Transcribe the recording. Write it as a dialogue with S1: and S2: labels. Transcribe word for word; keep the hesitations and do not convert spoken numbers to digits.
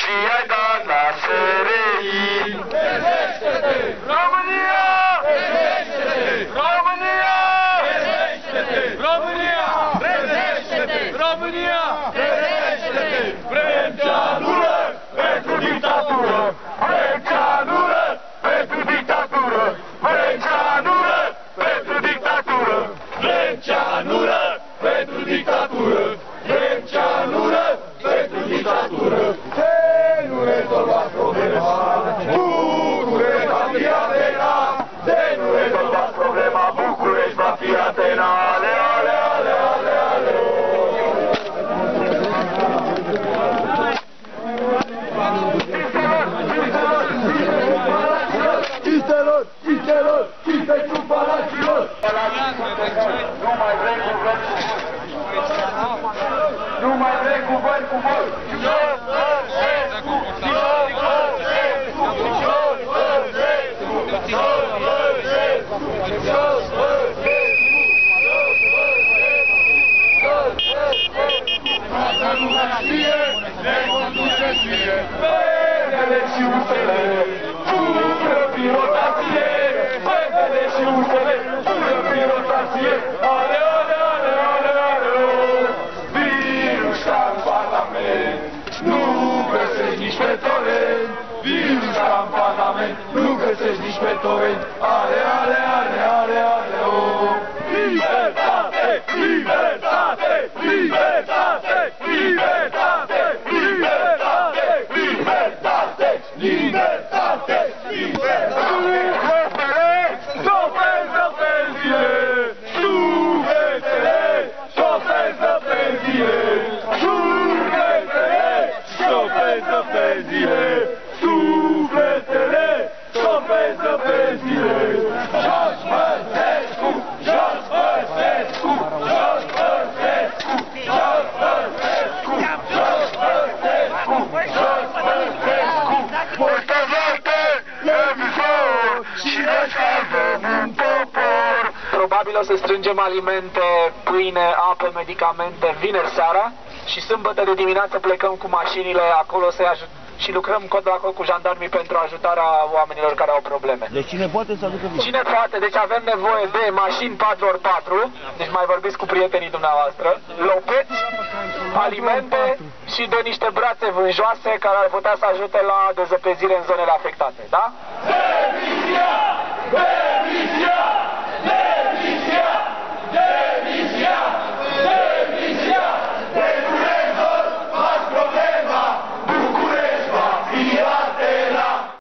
S1: și ai dat la S R I. România! România! România! România! Vrem ceanură pentru dictatură! Vrem ceanură pentru dictatură! Vrem ceanură pentru dictatură! Vrem ceanură pentru dictatură! Vrem ceanură pentru dictatură! Ce nu rezolvați problema? București va fi Atena! Ce nu rezolvați problema? București va fi Atena! Ale, ale, ale, ale, ale! Cintelor, cintelor, cinte ciupalaților! Nu mai vrem cuvânt cu Nu mai vrem cuvânt cu voi! Asta nu mai știe, ne conduce știe! Pene și usele, fură prin rotație! Pene și usele, fură prin rotație! Ale, ale, ale, ale, ale! Virus în Parlament, nu găsești nici pe torent! Virus în Parlament, nu găsești nici pe torent! Ale, ale, ale, ale, ale, oh! Libertate! Libertate! Libertate! Libertate! Libertate! Libertate! Libertate! Libertate! Sofeză pensie! Sufletele! Sofeză pensie! Sufletele! Sofeză pensie! Sufletele! Sofeză pensie! Jos Băsescu! Jos Băsescu! Jos Băsescu! Jos Băsescu! Jos Băsescu! Jos Băsescu! Multă moarte, emisor și ne salvăm un popor! Probabil o să strângem alimente, pâine, apă, medicamente vineri seara și sâmbătă de dimineață plecăm cu mașinile acolo să-i ajutăm și lucrăm cod la cod cu jandarmii pentru ajutarea oamenilor care au probleme.
S2: Deci cine poate să aducă bine?
S1: Cine poate? Deci avem nevoie de mașini patru ori patru, deci mai vorbiți cu prietenii dumneavoastră, lopeți, alimente și de niște brațe vânjoase care ar putea să ajute la dezăpezire în zonele afectate, da?